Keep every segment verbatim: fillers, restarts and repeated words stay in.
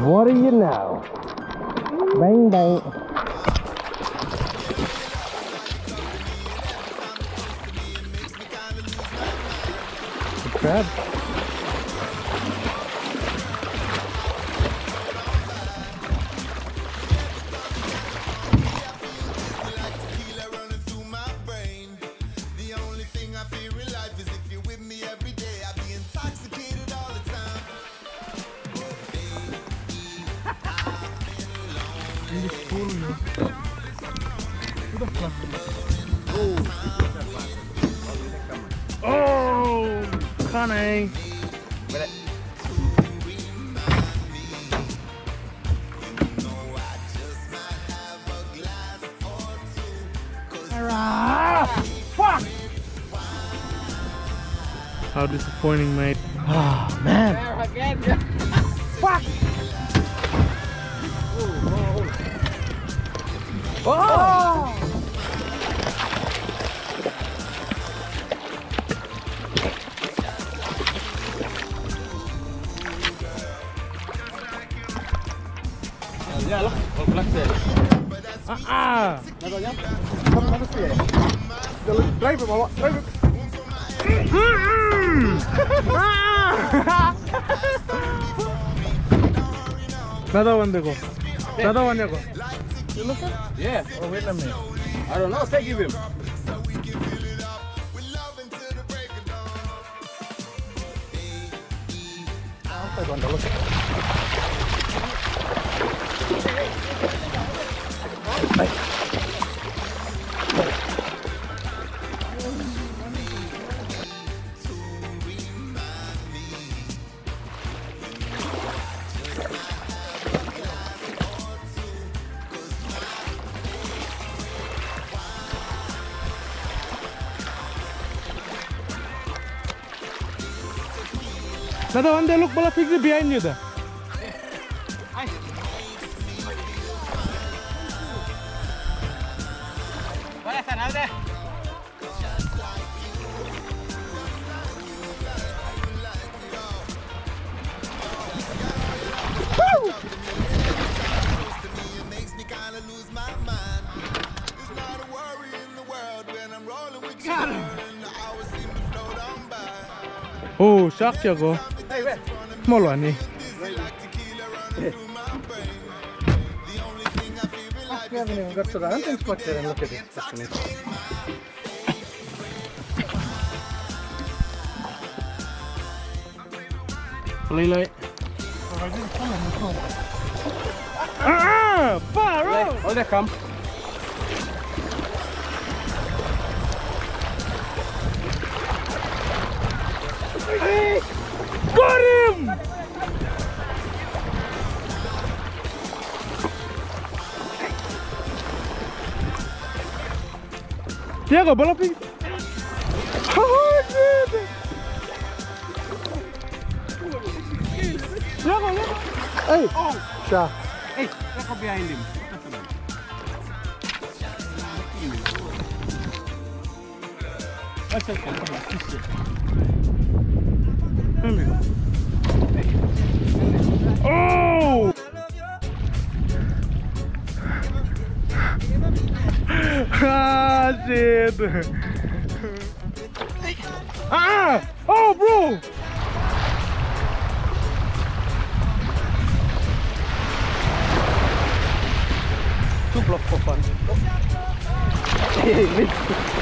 What are you now? Bang bang. The crab. Oh, cunning. Fuck! How disappointing, mate. Oh man. Fuck! Oh! Ya lah, kalau kelas Ah ah. Nado ya? Kamu nado sih ya? Jalan drive bawa, drive. Nada bandeko. Nada bandeko. You look at? Yeah. Oh wait a minute. I don't know. Say give him. Apa itu anda look? Baik. Nada bandeko, look bala fix behind you da. Oh, shock ya go. Small one eh. We haven't even got to the hunting spot yet and look at it. Lay Ah, far out. Oh, they come. Hey, got him! Tiago, bola ping. Oh, shit! Tiago, Tiago. Hey! Oh! Sha. Hey, Tiago behind him. What's that? Oh! Ah, shit! Ah! Oh, bro! Two block for fun. Hey, mid.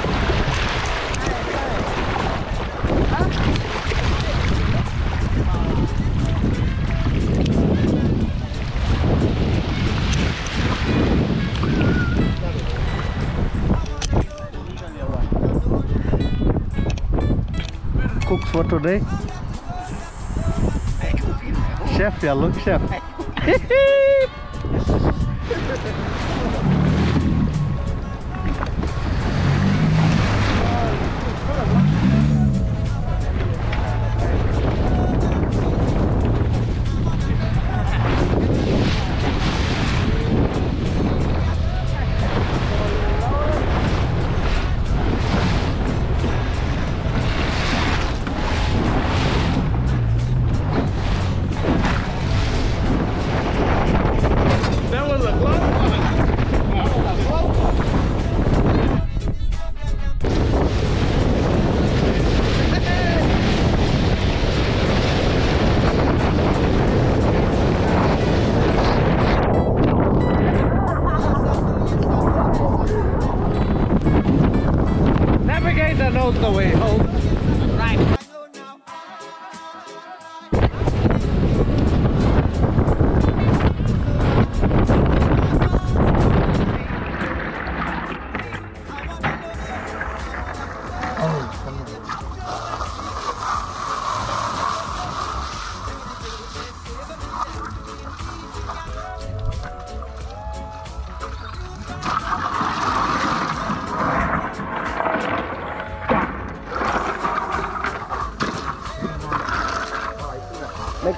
Cooks for today. Chef, yeah, look, chef.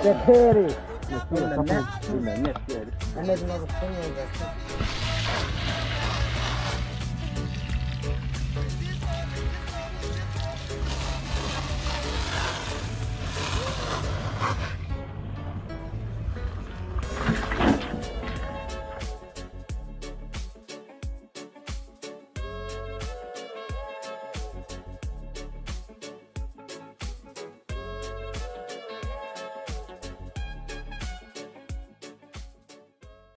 Piacere. Nessuno sa più. Nessuno è niente. Non è una questione di